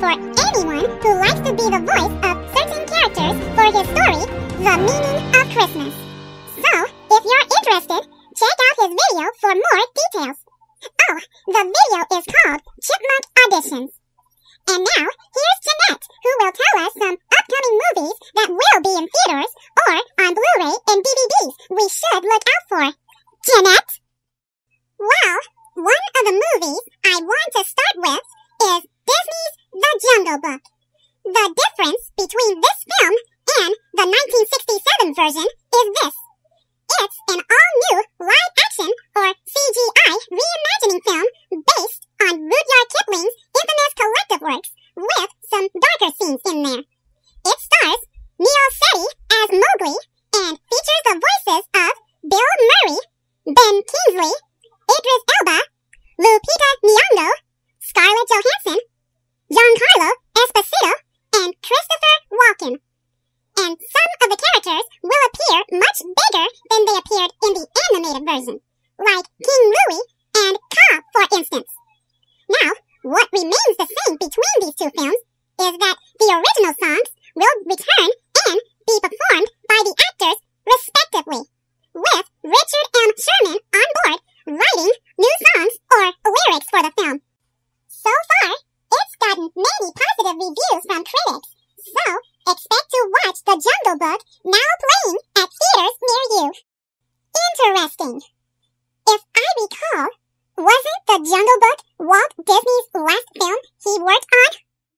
for anyone who likes to be the voice of certain characters for his story, The Meaning of Christmas. So, if you're interested, check out his video for more details. Oh, the video is called Chipmunk Auditions. And now, here's Jeanette, who will tell us some upcoming movies that will be in theaters or on Blu-ray and DVDs we should look out for. Jeanette? Well, one of the movies I want to start with is Disney's The Jungle Book. The difference between this film and the 1967 version is this. It's an all-new live-action or CGI reimagining film based on Rudyard Kipling's infamous collective works with some darker scenes in there. It stars Neil Setti as Mowgli and features the voices of Bill Murray, Ben Kingsley, Idris Elba, Lupita Nyong'o, Scarlett Johansson, Giancarlo Esposito, and Christopher Walken. And some of the characters will appear much bigger than they appeared in the animated version, like King Louie and Kaa, for instance. Now, what remains the same between these two films is that the original songs will return and be performed by the actors respectively, with Richard M. Sherman on board writing new songs or lyrics for the film. So far, it's gotten many positive reviews from critics, so expect to watch The Jungle Book now playing at theaters near you. Interesting. If I recall, wasn't The Jungle Book Walt Disney's last film he worked on?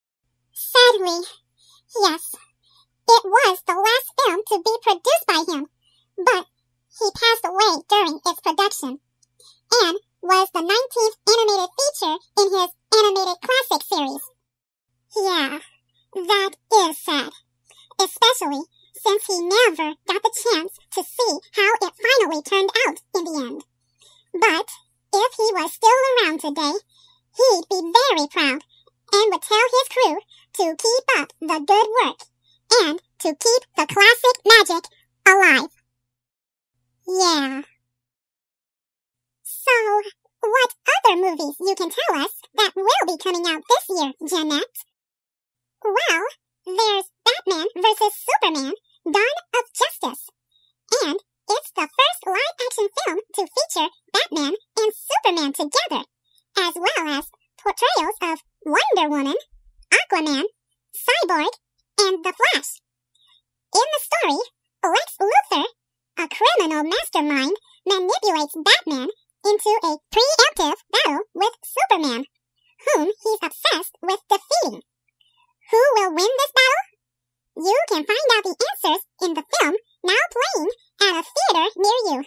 Sadly, yes. It was the last film to be produced by him, but he passed away during its production, and was the 19th animated feature in his animated classic series. Yeah, that is sad, especially since he never got the chance to see how it finally turned out in the end. But if he was still around today, he'd be very proud and would tell his crew to keep up the good work and to keep the classic magic alive. Yeah. So, what other movies you can tell us that will be coming out this year, Jeanette? Well, there's Batman vs. Superman, Dawn of Justice. And it's the first live-action film to feature Batman and Superman together, as well as portrayals of Wonder Woman, Aquaman, Cyborg, and The Flash. In the story, Lex Luthor, a criminal mastermind, manipulates Batman into a preemptive battle with Superman, whom he's obsessed with defeating. Who will win this battle? You can find out the answers in the film now playing at a theater near you.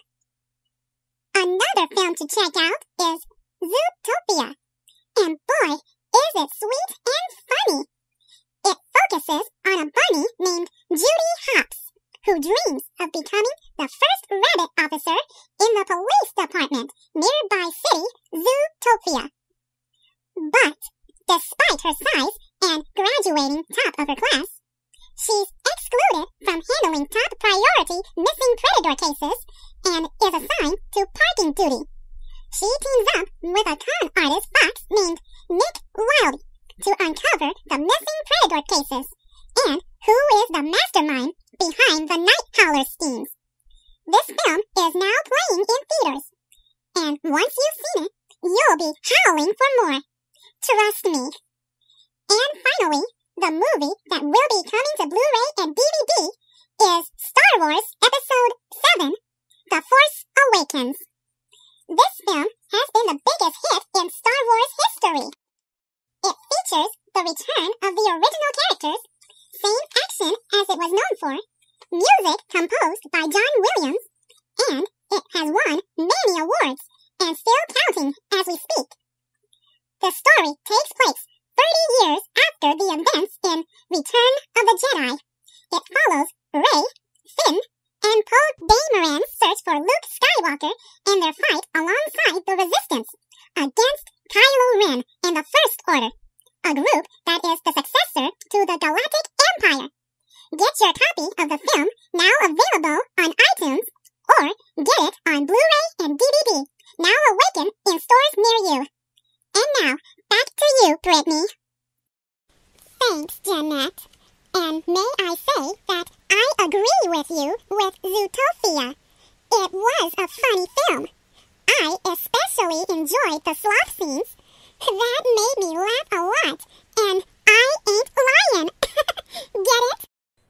Another film to check out is Zootopia, and boy, is it sweet and funny. It focuses on a bunny named Judy Hopps, who dreams of becoming the first rabbit officer in the police department nearby city Zootopia. But despite her size and graduating top of her class, she's excluded from handling top priority missing predator cases and is assigned to parking duty. She teams up with a con artist fox named Nick Wilde to uncover the missing predator cases and who is the mastermind behind the Night Howler schemes. This film is now playing in theaters, and once you've seen it, you'll be howling for more. Trust me. And finally, the movie that will be coming to Blu-ray and DVD is Star Wars Episode 7, The Force Awakens. This film has been the biggest hit in Star Wars history. It features the return of the original characters, same action as it was known for, music composed by John Williams, and it has won many awards and still counting as we speak. The story takes place 30 years after the events in Return of the Jedi. It follows Rey, Finn, and Poe Dameron's search for Luke Skywalker and their fight alongside the Resistance against Kylo Ren and the First Order, a group that is the successor to the Galactic Empire. Get your copy of the film now available on iTunes, or get it on Blu-ray and DVD, now awakened in stores near you. And now, back to you, Brittany. Jeanette. And may I say that I agree with you with Zootopia. It was a funny film. I especially enjoyed the sloth scenes. That made me laugh a lot, and I ain't lying. Get it?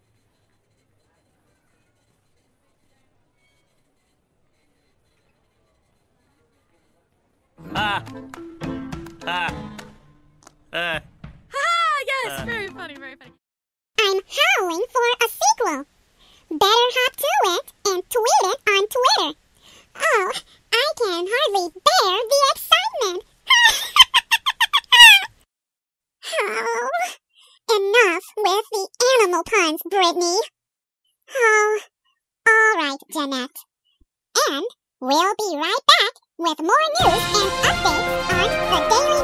Yes, very funny, very funny. I'm howling for a sequel. Better hop to it and tweet it on Twitter. Oh, I can hardly bear the excitement. Oh, enough with the animal puns, Brittany. Oh, all right, Jeanette. And we'll be right back with more news and updates on the Daily